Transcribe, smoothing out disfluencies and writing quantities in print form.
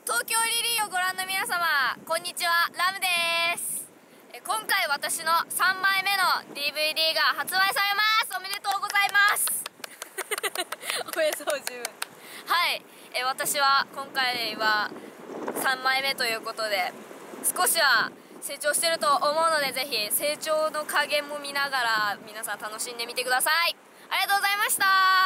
東京リリーをご覧の皆様、こんにちは、ラムです。今回私の3枚目の DVD が発売されます。おめでとうございますおめでとう自分。はい、私は今回は3枚目ということで、少しは成長してると思うので、ぜひ成長の加減も見ながら皆さん楽しんでみてください。ありがとうございました。